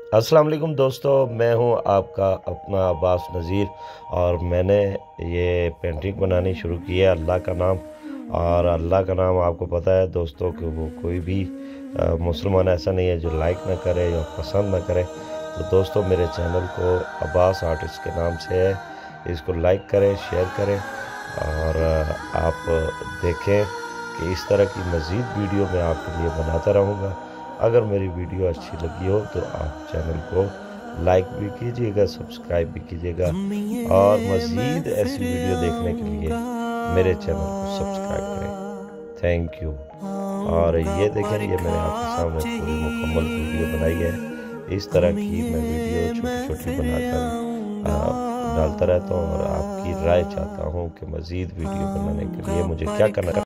अस्सलाम वालेकुम दोस्तों, मैं हूं आपका अपना अब्बास नज़ीर और मैंने ये पेंटिंग बनानी शुरू की है अल्लाह का नाम। और अल्लाह का नाम आपको पता है दोस्तों कि वो कोई भी मुसलमान ऐसा नहीं है जो लाइक ना करे या पसंद ना करे। तो दोस्तों मेरे चैनल को अब्बास आर्टिस्ट के नाम से है, इसको लाइक करें, शेयर करें और आप देखें कि इस तरह की मज़ीद वीडियो मैं आपके लिए बनाता रहूँगा। अगर मेरी वीडियो अच्छी लगी हो तो आप चैनल को लाइक भी कीजिएगा, सब्सक्राइब भी कीजिएगा और मज़ीद ऐसी वीडियो देखने के लिए मेरे चैनल को सब्सक्राइब करें। Thank you. और ये देखें, ये मैंने आपके सामने पूरी मुकम्मल वीडियो बनाई है। इस तरह की मैं वीडियो छोटी छोटी बनाकर डालता रहता हूँ और आपकी राय चाहता हूँ कि मज़ीद वीडियो बनाने के लिए मुझे क्या करना